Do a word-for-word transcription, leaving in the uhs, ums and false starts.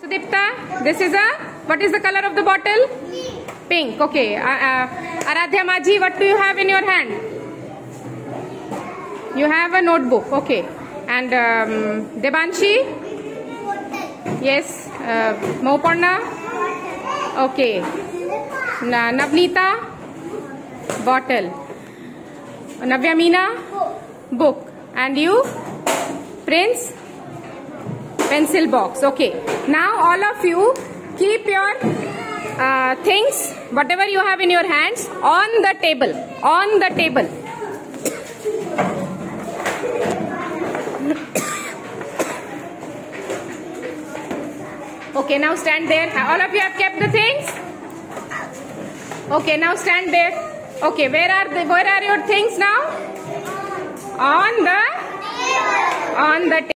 Dipta, this is a, what is the color of the bottle? Pink. Okay. Uh, uh, Aradhya Maji, what do you have in your hand? You have a notebook. Okay. And um, Debanshi? Yes. Uh, Moparna? Okay. Na Navneeta? Bottle. Navyamina? Book. And you? Prince? Pencil box. Okay. Now all of you keep your uh, things, whatever you have in your hands, on the table. On the table. Okay, now stand there. All of you have kept the things? Okay, now stand there. Okay, where are the, where are your things now? On the on the table.